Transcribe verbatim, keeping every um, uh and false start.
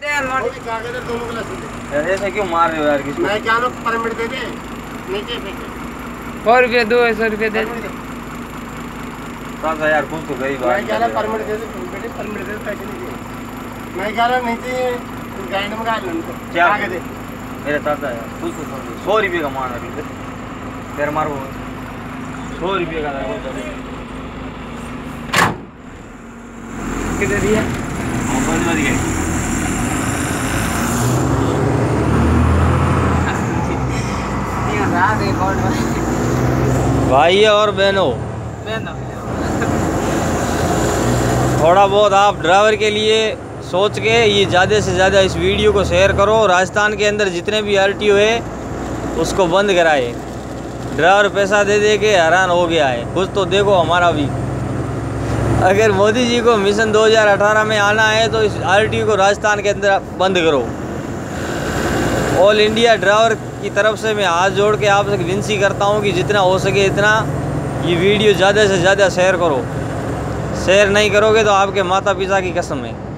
ऐसे क्यों मार रहे हो यार किसी? मैं क्या लोग परमिट दे दे नीचे फेंके सौ रुपये दो सौ रुपये दे साथ यार कुछ तो गरीब मैं क्या परमिट दे दे बेटे परमिट दे पैसे नहीं दिए मैं क्या नीचे गाइड में गाल लो क्या आगे दे मेरे चाचा यार कुछ तो सौ रुपये का मान रही है फिर मारो सौ रुपये का कितने दिया? बंद बंद गए भाई और बहनों थोड़ा बहुत आप ड्राइवर के लिए सोच के ये ज़्यादा से ज़्यादा इस वीडियो को शेयर करो। राजस्थान के अंदर जितने भी आर टी ओ है उसको बंद कराए। ड्राइवर पैसा दे दे के हैरान हो गया है। कुछ तो देखो हमारा भी। अगर मोदी जी को मिशन दो हज़ार अठारह में आना है तो इस आर टी ओ को राजस्थान के अंदर बंद करो। ऑल इंडिया ड्राइवर की तरफ से मैं हाथ जोड़ के आपसे विनती करता हूं कि जितना हो सके इतना ये वीडियो ज़्यादा से ज़्यादा शेयर करो। शेयर नहीं करोगे तो आपके माता पिता की कसम है।